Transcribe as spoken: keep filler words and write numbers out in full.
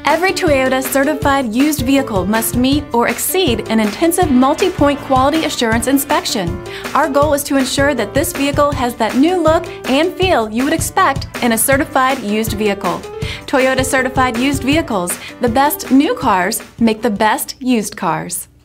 Every Toyota certified used vehicle must meet or exceed an intensive multi-point quality assurance inspection. Our goal is to ensure that this vehicle has that new look and feel you would expect in a certified used vehicle. Toyota certified used vehicles, the best new cars make the best used cars.